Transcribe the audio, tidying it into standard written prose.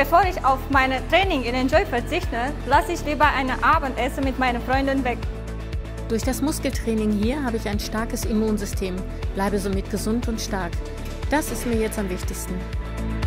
Bevor ich auf mein Training in Enjoy verzichte, lasse ich lieber ein Abendessen mit meinen Freunden weg. Durch das Muskeltraining hier habe ich ein starkes Immunsystem, bleibe somit gesund und stark. Das ist mir jetzt am wichtigsten.